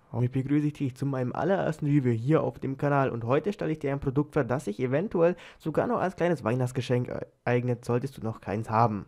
Und ich begrüße dich zu meinem allerersten Review hier auf dem Kanal und heute stelle ich dir ein Produkt vor, das sich eventuell sogar noch als kleines Weihnachtsgeschenk eignet, solltest du noch keins haben.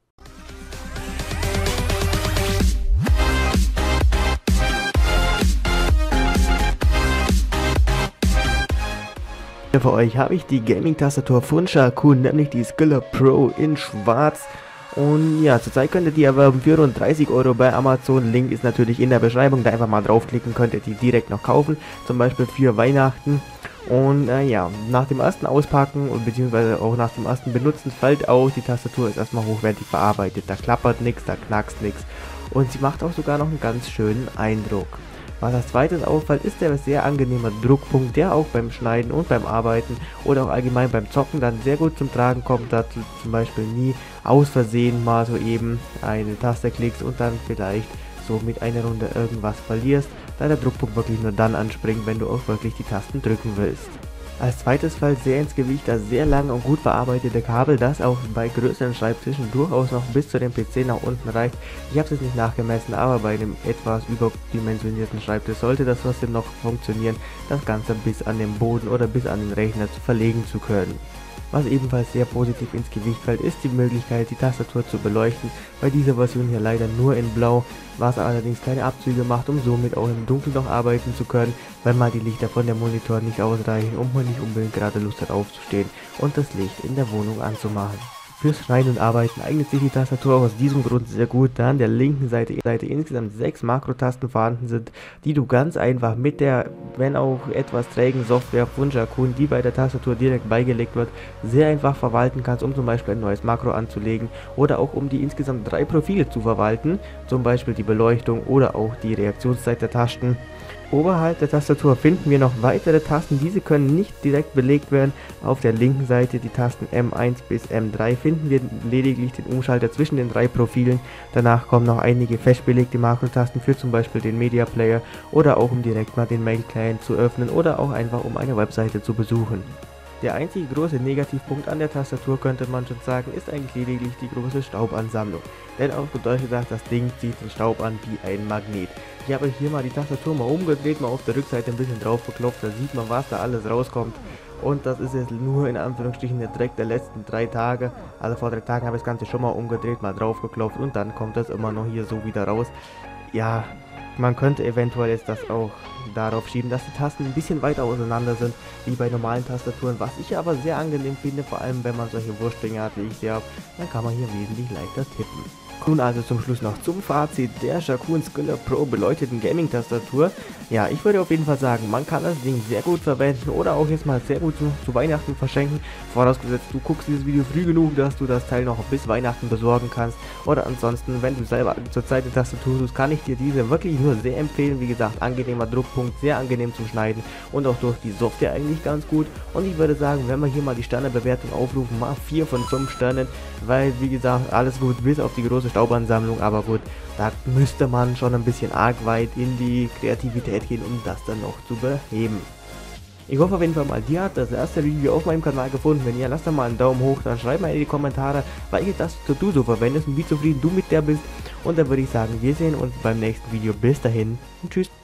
Für euch habe ich die Gaming-Tastatur von Shakun, nämlich die Skiller Pro in schwarz. Und ja, zurzeit könnt ihr die erwerben für rund 30 Euro bei Amazon. Link ist natürlich in der Beschreibung, da einfach mal draufklicken, könnt ihr die direkt noch kaufen, zum Beispiel für Weihnachten. Und ja, nach dem ersten Auspacken und beziehungsweise auch nach dem ersten Benutzen fällt auf, die Tastatur ist erstmal hochwertig verarbeitet, da klappert nichts, da knackst nichts und sie macht auch sogar noch einen ganz schönen Eindruck. Was als zweites auffällt, ist der sehr angenehme Druckpunkt, der auch beim Schneiden und beim Arbeiten oder auch allgemein beim Zocken dann sehr gut zum Tragen kommt, da du zum Beispiel nie aus Versehen mal so eben eine Taste klickst und dann vielleicht so mit einer Runde irgendwas verlierst, da der Druckpunkt wirklich nur dann anspringt, wenn du auch wirklich die Tasten drücken willst. Als zweites fällt sehr ins Gewicht das sehr lange und gut verarbeitete Kabel, das auch bei größeren Schreibtischen durchaus noch bis zu dem PC nach unten reicht. Ich habe es jetzt nicht nachgemessen, aber bei einem etwas überdimensionierten Schreibtisch sollte das trotzdem noch funktionieren, das Ganze bis an den Boden oder bis an den Rechner verlegen zu können. Was ebenfalls sehr positiv ins Gewicht fällt, ist die Möglichkeit, die Tastatur zu beleuchten. Bei dieser Version hier leider nur in Blau, was allerdings keine Abzüge macht, um somit auch im Dunkeln noch arbeiten zu können, wenn mal die Lichter von der Monitor nicht ausreichen und man nicht unbedingt gerade Lust hat aufzustehen und das Licht in der Wohnung anzumachen. Fürs Schneiden und Arbeiten eignet sich die Tastatur aus diesem Grund sehr gut, da an der linken Seite insgesamt 6 Makrotasten vorhanden sind, die du ganz einfach mit der, wenn auch etwas trägen Software von Shakun, die bei der Tastatur direkt beigelegt wird, sehr einfach verwalten kannst, um zum Beispiel ein neues Makro anzulegen oder auch um die insgesamt 3 Profile zu verwalten, zum Beispiel die Beleuchtung oder auch die Reaktionszeit der Tasten. Oberhalb der Tastatur finden wir noch weitere Tasten, diese können nicht direkt belegt werden. Auf der linken Seite die Tasten M1 bis M3 finden wir lediglich den Umschalter zwischen den 3 Profilen. Danach kommen noch einige fest belegte Makrotasten für zum Beispiel den Media Player oder auch um direkt mal den Mail Client zu öffnen oder auch einfach um eine Webseite zu besuchen. Der einzige große Negativpunkt an der Tastatur, könnte man schon sagen, ist eigentlich lediglich die große Staubansammlung. Denn auf gut Deutsch gesagt, das Ding zieht den Staub an wie ein Magnet. Ich habe hier mal die Tastatur mal umgedreht, mal auf der Rückseite ein bisschen drauf geklopft, da sieht man, was da alles rauskommt. Und das ist jetzt nur in Anführungsstrichen der Dreck der letzten 3 Tage. Also vor 3 Tagen habe ich das Ganze schon mal umgedreht, mal drauf geklopft und dann kommt das immer noch hier so wieder raus. Ja, man könnte eventuell jetzt das auch darauf schieben, dass die Tasten ein bisschen weiter auseinander sind, wie bei normalen Tastaturen, was ich aber sehr angenehm finde, vor allem wenn man solche Wurstfinger hat, wie ich sie habe, dann kann man hier wesentlich leichter tippen. Nun also zum Schluss noch zum Fazit der Shakun Skiller Pro beleuchteten Gaming-Tastatur. Ja, ich würde auf jeden Fall sagen, man kann das Ding sehr gut verwenden oder auch jetzt mal sehr gut zu Weihnachten verschenken. Vorausgesetzt, du guckst dieses Video früh genug, dass du das Teil noch bis Weihnachten besorgen kannst. Oder ansonsten, wenn du selber zurzeit eine Tastatur suchst, kann ich dir diese wirklich nur sehr empfehlen. Wie gesagt, angenehmer Druckpunkt, sehr angenehm zum Schneiden und auch durch die Software eigentlich ganz gut. Und ich würde sagen, wenn wir hier mal die Sternebewertung aufrufen, mal 4 von 5 Sternen, weil wie gesagt, alles gut bis auf die große Staubansammlung, aber gut, da müsste man schon ein bisschen arg weit in die Kreativität gehen, um das dann noch zu beheben. Ich hoffe auf jeden Fall mal, dir hat das erste Review auf meinem Kanal gefunden. Wenn ja, lass doch mal einen Daumen hoch, dann schreib mal in die Kommentare, welche Tastatur du so verwendest und wie zufrieden du mit der bist. Und dann würde ich sagen, wir sehen uns beim nächsten Video. Bis dahin und tschüss.